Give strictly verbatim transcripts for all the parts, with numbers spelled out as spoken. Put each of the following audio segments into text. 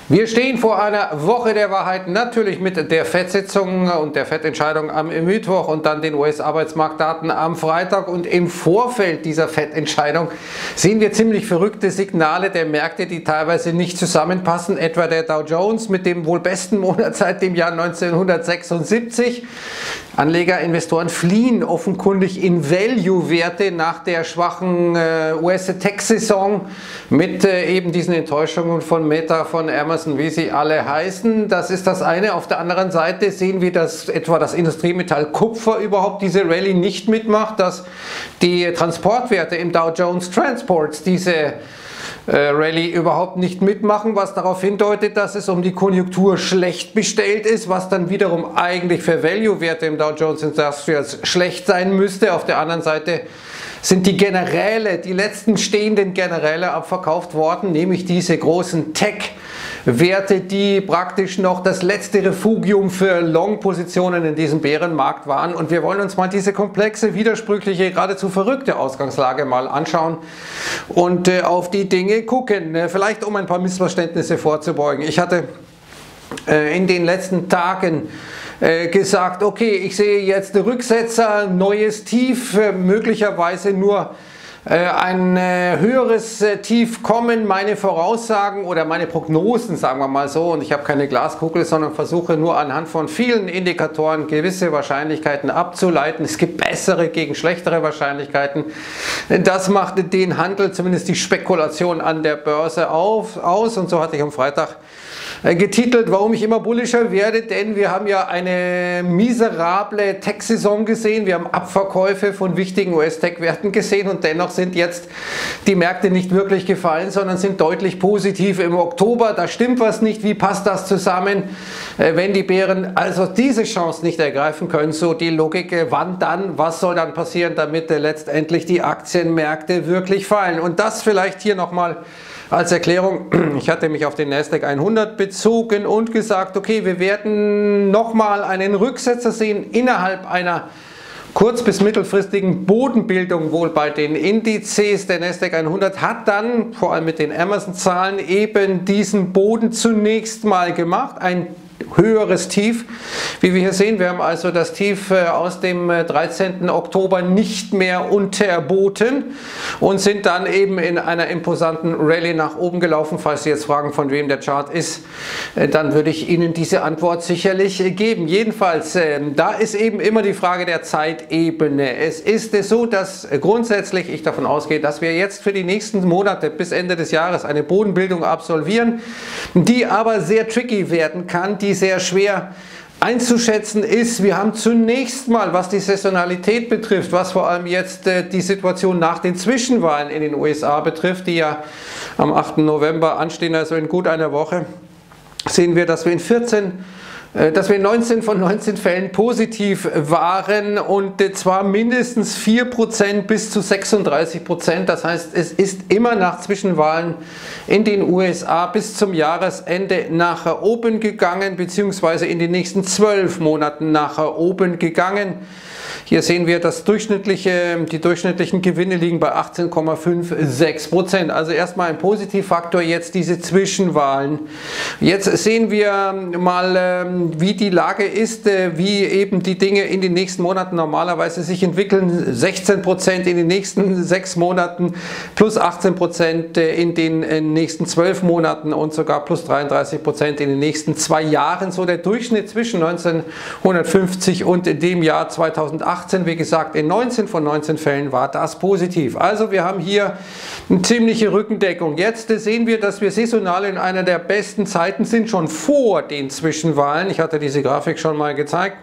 Wir stehen vor einer Woche der Wahrheit, natürlich mit der Fed-Sitzung und der Fed-Entscheidung am Mittwoch und dann den U S-Arbeitsmarktdaten am Freitag. Und im Vorfeld dieser Fed-Entscheidung sehen wir ziemlich verrückte Signale der Märkte, die teilweise nicht zusammenpassen. Etwa der Dow Jones mit dem wohl besten Monat seit dem Jahr neunzehnhundertsechsundsiebzig. Anleger, Investoren fliehen offenkundig in Value-Werte nach der schwachen äh, U S-Tech-Saison mit äh, eben diesen Enttäuschungen von Meta, von Amazon, wie sie alle heißen. Das ist das eine. Auf der anderen Seite sehen wir, dass etwa das Industriemetall Kupfer überhaupt diese Rallye nicht mitmacht, dass die Transportwerte im Dow Jones Transports diese Äh, Rallye überhaupt nicht mitmachen, was darauf hindeutet, dass es um die Konjunktur schlecht bestellt ist, was dann wiederum eigentlich für Value-Werte im Dow Jones Industrials schlecht sein müsste. Auf der anderen Seite sind die Generäle, die letzten stehenden Generäle abverkauft worden, nämlich diese großen Tech-Werte, die praktisch noch das letzte Refugium für Long-Positionen in diesem Bärenmarkt waren. Und wir wollen uns mal diese komplexe, widersprüchliche, geradezu verrückte Ausgangslage mal anschauen und äh, auf die Dinge gucken. Äh, vielleicht um ein paar Missverständnisse vorzubeugen. Ich hatte äh, in den letzten Tagen gesagt, okay, ich sehe jetzt Rücksetzer, neues Tief, möglicherweise nur ein höheres Tief kommen, meine Voraussagen oder meine Prognosen, sagen wir mal so, und ich habe keine Glaskugel, sondern versuche nur anhand von vielen Indikatoren gewisse Wahrscheinlichkeiten abzuleiten. Es gibt bessere gegen schlechtere Wahrscheinlichkeiten. Das macht den Handel, zumindest die Spekulation an der Börse auf, aus, und so hatte ich am Freitag getitelt, warum ich immer bullischer werde, denn wir haben ja eine miserable Tech-Saison gesehen, wir haben Abverkäufe von wichtigen U S-Tech-Werten gesehen und dennoch sind jetzt die Märkte nicht wirklich gefallen, sondern sind deutlich positiv im Oktober. Da stimmt was nicht, wie passt das zusammen, wenn die Bären also diese Chance nicht ergreifen können, so die Logik, wann dann, was soll dann passieren, damit letztendlich die Aktienmärkte wirklich fallen. Und das vielleicht hier nochmal als Erklärung. Ich hatte mich auf den Nasdaq hundert bezogen und gesagt, okay, wir werden nochmal einen Rücksetzer sehen innerhalb einer kurz- bis mittelfristigen Bodenbildung wohl bei den Indizes. Der Nasdaq hundert hat dann, vor allem mit den Amazon-Zahlen, eben diesen Boden zunächst mal gemacht, ein höheres Tief. Wie wir hier sehen, wir haben also das Tief aus dem dreizehnten Oktober nicht mehr unterboten und sind dann eben in einer imposanten Rallye nach oben gelaufen. Falls Sie jetzt fragen, von wem der Chart ist, dann würde ich Ihnen diese Antwort sicherlich geben. Jedenfalls, da ist eben immer die Frage der Zeitebene. Es ist so, dass grundsätzlich ich davon ausgehe, dass wir jetzt für die nächsten Monate bis Ende des Jahres eine Bodenbildung absolvieren, die aber sehr tricky werden kann, die sehr schwer einzuschätzen ist. Wir haben zunächst mal, was die Saisonalität betrifft, was vor allem jetzt äh, die Situation nach den Zwischenwahlen in den U S A betrifft, die ja am achten November anstehen, also in gut einer Woche, sehen wir, dass wir in vierzehn dass wir in neunzehn von neunzehn Fällen positiv waren und zwar mindestens vier Prozent bis zu sechsunddreißig Prozent. Das heißt, es ist immer nach Zwischenwahlen in den U S A bis zum Jahresende nach oben gegangen, beziehungsweise in den nächsten zwölf Monaten nach oben gegangen. Hier sehen wir, dass durchschnittliche, die durchschnittlichen Gewinne liegen bei achtzehn Komma sechsundfünfzig Prozent. Also erstmal ein Positivfaktor, jetzt diese Zwischenwahlen. Jetzt sehen wir mal, wie die Lage ist, wie eben die Dinge in den nächsten Monaten normalerweise sich entwickeln. sechzehn Prozent in den nächsten sechs Monaten, plus achtzehn Prozent in den nächsten zwölf Monaten und sogar plus dreiunddreißig Prozent in den nächsten zwei Jahren. So der Durchschnitt zwischen neunzehnhundertfünfzig und dem Jahr zweitausendachtzehn. Wie gesagt, in neunzehn von neunzehn Fällen war das positiv. Also wir haben hier eine ziemliche Rückendeckung. Jetzt sehen wir, dass wir saisonal in einer der besten Zeiten sind, schon vor den Zwischenwahlen. Ich hatte diese Grafik schon mal gezeigt,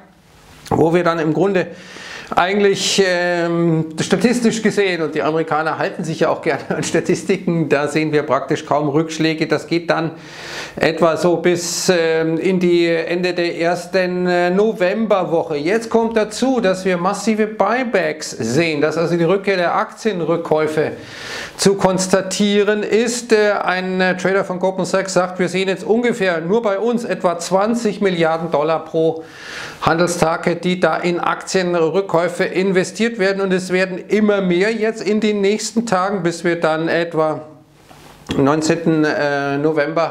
wo wir dann im Grunde eigentlich ähm, statistisch gesehen, und die Amerikaner halten sich ja auch gerne an Statistiken, da sehen wir praktisch kaum Rückschläge. Das geht dann etwa so bis ähm, in die Ende der ersten äh, Novemberwoche. Jetzt kommt dazu, dass wir massive Buybacks sehen, dass also die Rückkehr der Aktienrückkäufe zu konstatieren ist. Äh, ein äh, Trader von Goldman Sachs sagt, wir sehen jetzt ungefähr nur bei uns etwa zwanzig Milliarden Dollar pro Handelstag, die da in Aktienrückkäufe investiert werden, und es werden immer mehr jetzt in den nächsten Tagen, bis wir dann etwa am neunzehnten November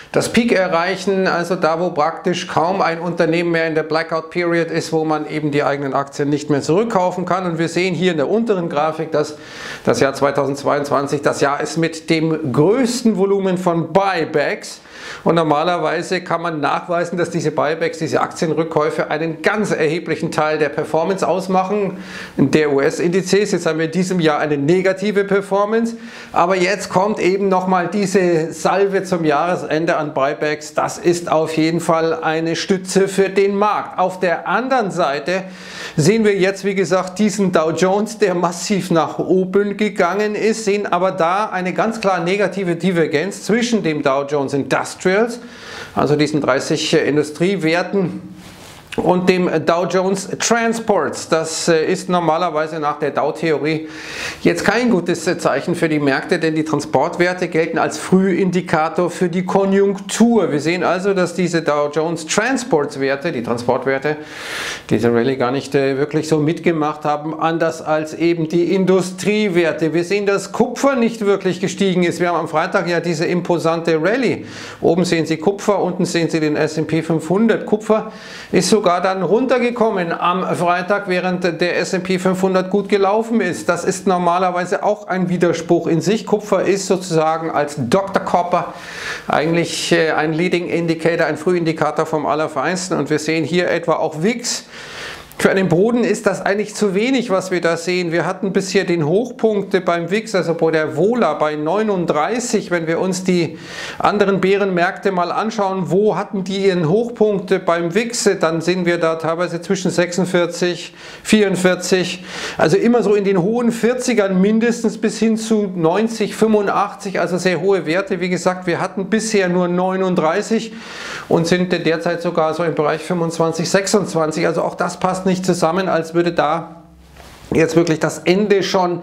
das Peak erreichen, also da, wo praktisch kaum ein Unternehmen mehr in der Blackout Period ist, wo man eben die eigenen Aktien nicht mehr zurückkaufen kann. Und wir sehen hier in der unteren Grafik, dass das Jahr zweitausendzweiundzwanzig das Jahr ist mit dem größten Volumen von Buybacks. Und normalerweise kann man nachweisen, dass diese Buybacks, diese Aktienrückkäufe einen ganz erheblichen Teil der Performance ausmachen, der U S-Indizes. Jetzt haben wir in diesem Jahr eine negative Performance, aber jetzt kommt eben nochmal diese Salve zum Jahresende an Buybacks. Das ist auf jeden Fall eine Stütze für den Markt. Auf der anderen Seite sehen wir jetzt, wie gesagt, diesen Dow Jones, der massiv nach oben gegangen ist, sehen aber da eine ganz klar negative Divergenz zwischen dem Dow Jones Industrials, also diesen dreißig Industriewerten, und dem Dow Jones Transports. Das ist normalerweise nach der Dow-Theorie jetzt kein gutes Zeichen für die Märkte, denn die Transportwerte gelten als Frühindikator für die Konjunktur. Wir sehen also, dass diese Dow Jones Transports Werte, die Transportwerte, diese Rallye gar nicht wirklich so mitgemacht haben, anders als eben die Industriewerte. Wir sehen, dass Kupfer nicht wirklich gestiegen ist. Wir haben am Freitag ja diese imposante Rallye. Oben sehen Sie Kupfer, unten sehen Sie den S und P fünfhundert. Kupfer ist sogar dann runtergekommen am Freitag, während der S und P fünfhundert gut gelaufen ist. Das ist normalerweise auch ein Widerspruch in sich. Kupfer ist sozusagen als Doktor Copper eigentlich ein Leading Indicator, ein Frühindikator vom Allerfeinsten. Und wir sehen hier etwa auch W I X. Für einen Boden ist das eigentlich zu wenig, was wir da sehen. Wir hatten bisher den Hochpunkt beim W I X, also bei der Vola bei neununddreißig. Wenn wir uns die anderen Bärenmärkte mal anschauen, wo hatten die ihren Hochpunkt beim W I X, dann sind wir da teilweise zwischen sechsundvierzig, vierundvierzig, also immer so in den hohen vierzigern mindestens bis hin zu neunzig, fünfundachtzig, also sehr hohe Werte. Wie gesagt, wir hatten bisher nur neununddreißig und sind derzeit sogar so im Bereich fünfundzwanzig, sechsundzwanzig, also auch das passt nicht zusammen, als würde da jetzt wirklich das Ende schon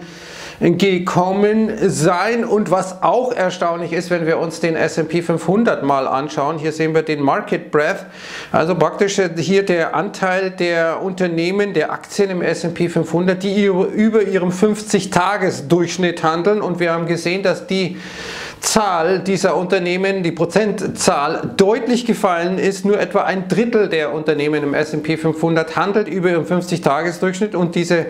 gekommen sein. Und was auch erstaunlich ist, wenn wir uns den S und P fünfhundert mal anschauen, hier sehen wir den Market Breadth, also praktisch hier der Anteil der Unternehmen, der Aktien im S und P fünfhundert, die über ihrem fünfzig-Tages-Durchschnitt handeln, und wir haben gesehen, dass die Zahl dieser Unternehmen, die Prozentzahl, deutlich gefallen ist. Nur etwa ein Drittel der Unternehmen im S und P fünfhundert handelt über ihrem fünfzig-Tages-Durchschnitt, und diese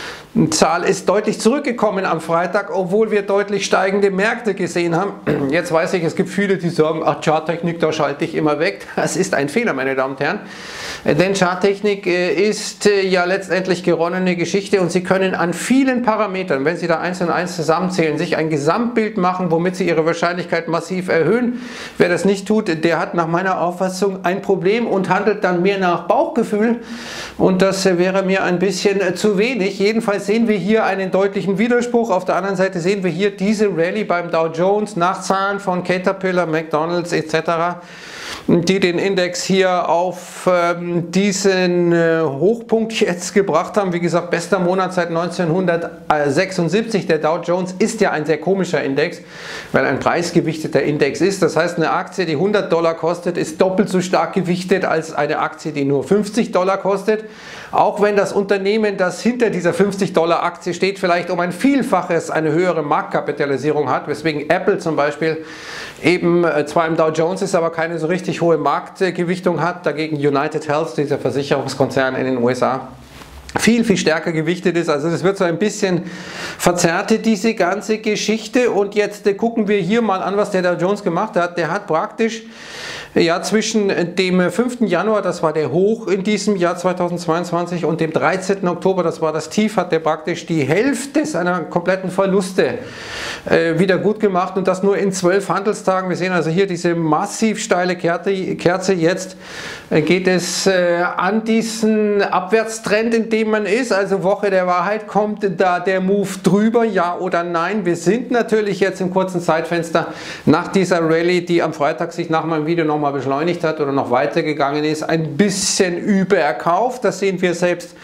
Zahl ist deutlich zurückgekommen am Freitag, obwohl wir deutlich steigende Märkte gesehen haben. Jetzt weiß ich, es gibt viele, die sagen, ach, Charttechnik, da schalte ich immer weg. Das ist ein Fehler, meine Damen und Herren. Denn Charttechnik ist ja letztendlich geronnene Geschichte, und Sie können an vielen Parametern, wenn Sie da eins und eins zusammenzählen, sich ein Gesamtbild machen, womit Sie Ihre Wahrscheinlichkeit massiv erhöhen. Wer das nicht tut, der hat nach meiner Auffassung ein Problem und handelt dann mehr nach Bauchgefühl, und das wäre mir ein bisschen zu wenig. Jedenfalls sehen wir hier einen deutlichen Widerspruch. Auf der anderen Seite sehen wir hier diese Rallye beim Dow Jones nach Zahlen von Caterpillar, McDonald's et cetera, die den Index hier auf ähm, diesen äh, Hochpunkt jetzt gebracht haben. Wie gesagt, bester Monat seit neunzehnhundertsechsundsiebzig. Der Dow Jones ist ja ein sehr komischer Index, weil ein preisgewichteter Index ist. Das heißt, eine Aktie, die hundert Dollar kostet, ist doppelt so stark gewichtet als eine Aktie, die nur fünfzig Dollar kostet. Auch wenn das Unternehmen, das hinter dieser fünfzig Dollar Aktie steht, vielleicht um ein Vielfaches eine höhere Marktkapitalisierung hat, weswegen Apple zum Beispiel eben zwar im Dow Jones ist, aber keine so richtig hohe Marktgewichtung hat, dagegen United Health, dieser Versicherungskonzern in den U S A, viel, viel stärker gewichtet ist. Also das wird so ein bisschen verzerrt, diese ganze Geschichte. Und jetzt äh, gucken wir hier mal an, was der Dow Jones gemacht hat. Der hat praktisch ja, zwischen dem fünften Januar, das war der Hoch in diesem Jahr zweitausendzweiundzwanzig, und dem dreizehnten Oktober, das war das Tief, hat der praktisch die Hälfte seiner kompletten Verluste äh, wieder gut gemacht, und das nur in zwölf Handelstagen. Wir sehen also hier diese massiv steile Kerze. Kerze. Jetzt äh, geht es äh, an diesen Abwärtstrend, in dem man ist, also Woche der Wahrheit. Kommt da der Move drüber, ja oder nein? Wir sind natürlich jetzt im kurzen Zeitfenster nach dieser Rallye, die am Freitag sich nach meinem Video noch mal beschleunigt hat oder noch weitergegangen ist, ein bisschen überkauft. Das sehen wir selbst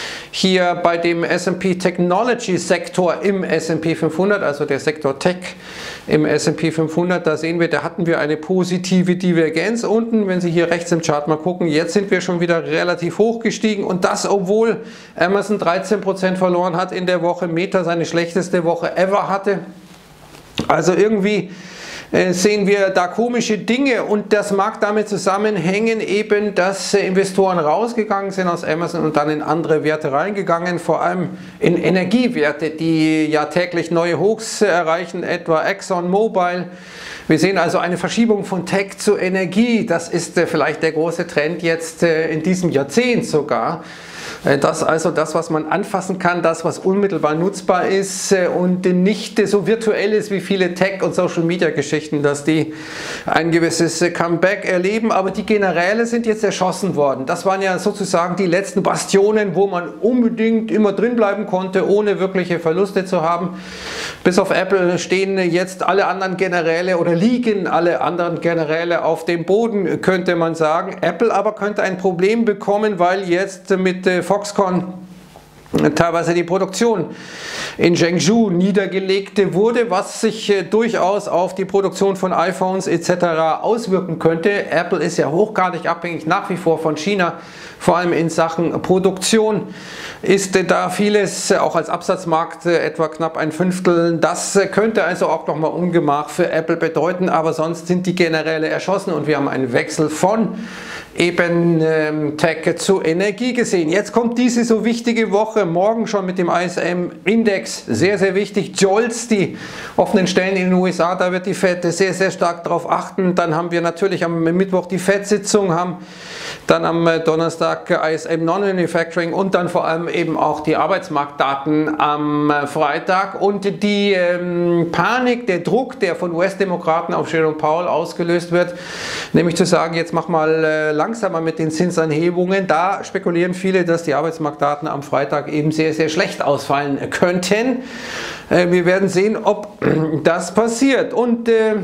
hier bei dem S und P Technology Sektor im S und P fünfhundert, also der Sektor Tech im S und P fünfhundert. Da sehen wir, da hatten wir eine positive Divergenz unten. Wenn Sie hier rechts im Chart mal gucken, jetzt sind wir schon wieder relativ hoch gestiegen, und das, obwohl Amazon dreizehn Prozent verloren hat in der Woche, Meta seine schlechteste Woche ever hatte. Also irgendwie sehen wir da komische Dinge, und das mag damit zusammenhängen eben, dass Investoren rausgegangen sind aus Amazon und dann in andere Werte reingegangen, vor allem in Energiewerte, die ja täglich neue Hochs erreichen, etwa ExxonMobil. Wir sehen also eine Verschiebung von Tech zu Energie. Das ist vielleicht der große Trend jetzt in diesem Jahrzehnt sogar. Das also das, was man anfassen kann, das, was unmittelbar nutzbar ist und nicht so virtuell ist wie viele Tech- und Social-Media-Geschichten, dass die ein gewisses Comeback erleben. Aber die Generäle sind jetzt erschossen worden. Das waren ja sozusagen die letzten Bastionen, wo man unbedingt immer drin bleiben konnte, ohne wirkliche Verluste zu haben. Bis auf Apple stehen jetzt alle anderen Generäle oder liegen alle anderen Generäle auf dem Boden, könnte man sagen. Apple aber könnte ein Problem bekommen, weil jetzt mit Foxconn teilweise die Produktion in Chengdu niedergelegt wurde, was sich äh, durchaus auf die Produktion von iPhones et cetera auswirken könnte. Apple ist ja hochgradig abhängig nach wie vor von China, vor allem in Sachen Produktion ist äh, da vieles, äh, auch als Absatzmarkt äh, etwa knapp ein Fünftel. Das äh, könnte also auch nochmal Ungemach für Apple bedeuten, aber sonst sind die Generäle erschossen und wir haben einen Wechsel von eben ähm, Tech zu Energie gesehen. Jetzt kommt diese so wichtige Woche, morgen schon mit dem I S M-Index, sehr, sehr wichtig. Jolts, die offenen Stellen in den U S A, da wird die Fed sehr, sehr stark darauf achten. Dann haben wir natürlich am Mittwoch die Fed-Sitzung, haben dann am Donnerstag I S M Non-Manufacturing und dann vor allem eben auch die Arbeitsmarktdaten am Freitag. Und die ähm, Panik, der Druck, der von U S-Demokraten auf Jerome Powell ausgelöst wird, nämlich zu sagen, jetzt mach mal äh, langsamer mit den Zinsanhebungen, da spekulieren viele, dass die Arbeitsmarktdaten am Freitag eben sehr, sehr schlecht ausfallen könnten. Äh, wir werden sehen, ob das passiert. Und äh,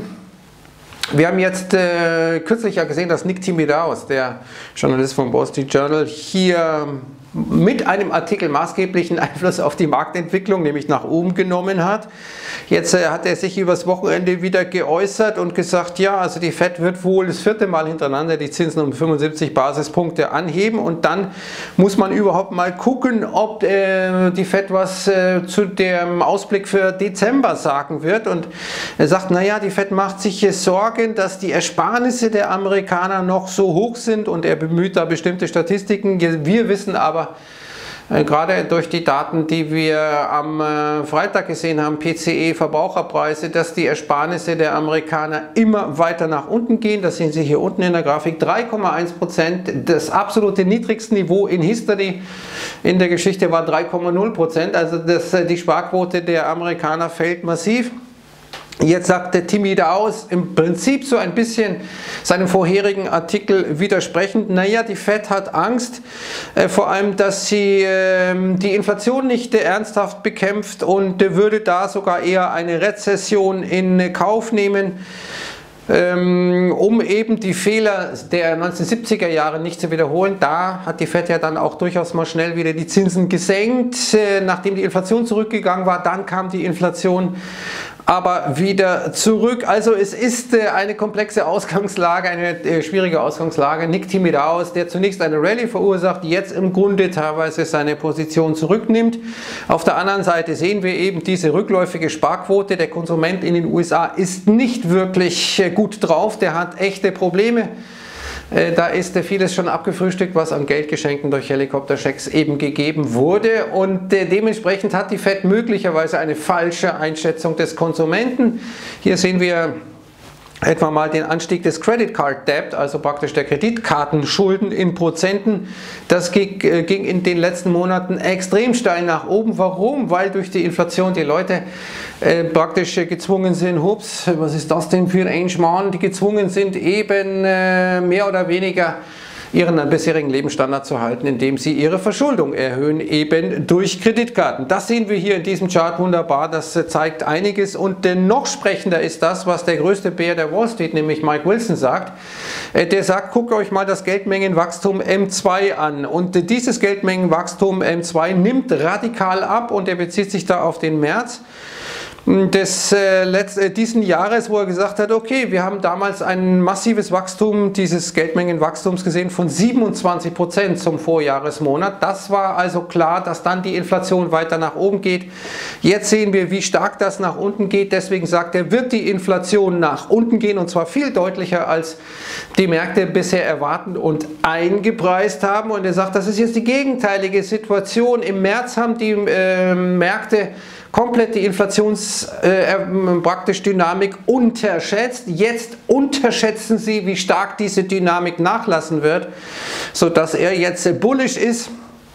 wir haben jetzt äh, kürzlich ja gesehen, dass Nick Timiraos, der Journalist vom Wall Street Journal, hier mit einem Artikel maßgeblichen Einfluss auf die Marktentwicklung, nämlich nach oben genommen hat. Jetzt äh, hat er sich übers Wochenende wieder geäußert und gesagt, ja, also die Fed wird wohl das vierte Mal hintereinander die Zinsen um fünfundsiebzig Basispunkte anheben, und dann muss man überhaupt mal gucken, ob äh, die Fed was äh, zu dem Ausblick für Dezember sagen wird. Und er sagt, naja, die Fed macht sich äh, Sorgen, dass die Ersparnisse der Amerikaner noch so hoch sind, und er bemüht da bestimmte Statistiken. Wir wissen aber, gerade durch die Daten, die wir am Freitag gesehen haben, P C E-Verbraucherpreise, dass die Ersparnisse der Amerikaner immer weiter nach unten gehen. Das sehen Sie hier unten in der Grafik. drei Komma eins Prozent, das absolute niedrigste Niveau in History. In der Geschichte war drei Komma null Prozent. Also das, die Sparquote der Amerikaner fällt massiv. Jetzt sagte Timiraos im Prinzip so ein bisschen seinem vorherigen Artikel widersprechend, naja, die Fed hat Angst, äh, vor allem, dass sie äh, die Inflation nicht äh, ernsthaft bekämpft, und äh, würde da sogar eher eine Rezession in äh, Kauf nehmen, ähm, um eben die Fehler der neunzehnhundertsiebziger Jahre nicht zu wiederholen. Da hat die Fed ja dann auch durchaus mal schnell wieder die Zinsen gesenkt, äh, nachdem die Inflation zurückgegangen war. Dann kam die Inflation aber wieder zurück. Also es ist äh, eine komplexe Ausgangslage, eine äh, schwierige Ausgangslage. Nick Timiraos, der zunächst eine Rallye verursacht, jetzt im Grunde teilweise seine Position zurücknimmt. Auf der anderen Seite sehen wir eben diese rückläufige Sparquote. Der Konsument in den U S A ist nicht wirklich äh, gut drauf, der hat echte Probleme. Da ist vieles schon abgefrühstückt, was an Geldgeschenken durch Helikopterschecks eben gegeben wurde, und dementsprechend hat die Fed möglicherweise eine falsche Einschätzung des Konsumenten. Hier sehen wir etwa mal den Anstieg des Credit Card Debt, also praktisch der Kreditkartenschulden in Prozenten. Das ging in den letzten Monaten extrem steil nach oben. Warum? Weil durch die Inflation die Leute äh, praktisch gezwungen sind, hups, was ist das denn für ein Schmarrn, die gezwungen sind eben äh, mehr oder weniger ihren bisherigen Lebensstandard zu halten, indem sie ihre Verschuldung erhöhen, eben durch Kreditkarten. Das sehen wir hier in diesem Chart wunderbar, das zeigt einiges, und noch sprechender ist das, was der größte Bär der Wall Street, nämlich Mike Wilson, sagt. Der sagt, guckt euch mal das Geldmengenwachstum M zwei an, und dieses Geldmengenwachstum M zwei nimmt radikal ab, und er bezieht sich da auf den März. des äh, letzten, diesen Jahres, wo er gesagt hat, okay, wir haben damals ein massives Wachstum dieses Geldmengenwachstums gesehen von siebenundzwanzig Prozent zum Vorjahresmonat. Das war also klar, dass dann die Inflation weiter nach oben geht. Jetzt sehen wir, wie stark das nach unten geht. Deswegen sagt er, wird die Inflation nach unten gehen, und zwar viel deutlicher, als die Märkte bisher erwarten und eingepreist haben. Und er sagt, das ist jetzt die gegenteilige Situation. Im März haben die äh, Märkte komplett die Inflations äh, praktisch Dynamik unterschätzt. Jetzt unterschätzen sie, wie stark diese Dynamik nachlassen wird, sodass er jetzt bullish ist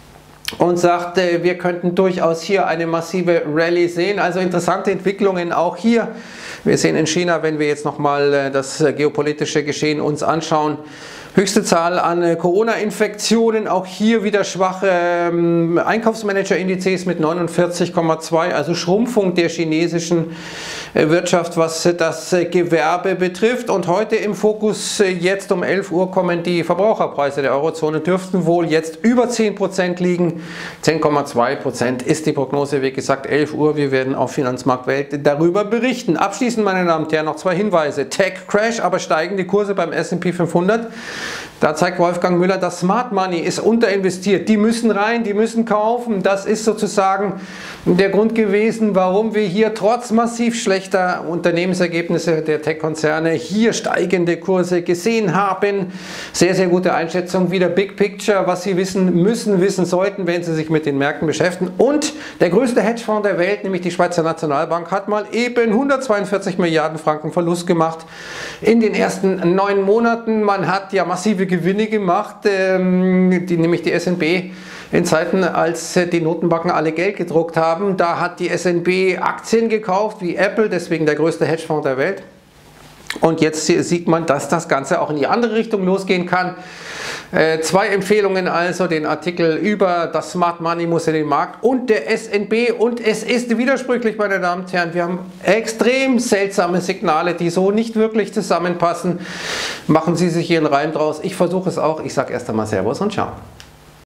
und sagt, äh, wir könnten durchaus hier eine massive Rallye sehen. Also interessante Entwicklungen auch hier. Wir sehen in China, wenn wir jetzt nochmal äh, das äh, geopolitische Geschehen uns anschauen, höchste Zahl an Corona-Infektionen, auch hier wieder schwache ähm, Einkaufsmanager-Indizes mit neunundvierzig Komma zwei, also Schrumpfung der chinesischen äh, Wirtschaft, was äh, das äh, Gewerbe betrifft. Und heute im Fokus, äh, jetzt um elf Uhr, kommen die Verbraucherpreise der Eurozone, dürften wohl jetzt über zehn Prozent liegen. zehn Komma zwei Prozent ist die Prognose, wie gesagt, elf Uhr. Wir werden auf Finanzmarktwelt darüber berichten. Abschließend, meine Damen und Herren, noch zwei Hinweise. Tech-Crash, aber steigende Kurse beim S und P fünfhundert. Da zeigt Wolfgang Müller, das Smart Money ist unterinvestiert. Die müssen rein, die müssen kaufen. Das ist sozusagen der Grund gewesen, warum wir hier trotz massiv schlechter Unternehmensergebnisse der Tech-Konzerne hier steigende Kurse gesehen haben. Sehr, sehr gute Einschätzung. Wieder Big Picture, was Sie wissen müssen, wissen sollten, wenn Sie sich mit den Märkten beschäftigen. Und der größte Hedgefonds der Welt, nämlich die Schweizer Nationalbank, hat mal eben hundertzweiundvierzig Milliarden Franken Verlust gemacht in den ersten neun Monaten. Man hat ja massive Gewinne gemacht, ähm, die, nämlich die S N B in Zeiten, als äh, die Notenbanken alle Geld gedruckt haben. Da hat die S N B Aktien gekauft, wie Apple, deswegen der größte Hedgefonds der Welt. Und jetzt sieht man, dass das Ganze auch in die andere Richtung losgehen kann. Äh, zwei Empfehlungen also, den Artikel über das Smart Money muss in den Markt und der S N B. Und es ist widersprüchlich, meine Damen und Herren, wir haben extrem seltsame Signale, die so nicht wirklich zusammenpassen. Machen Sie sich hier einen Reim draus. Ich versuche es auch. Ich sage erst einmal Servus und Ciao.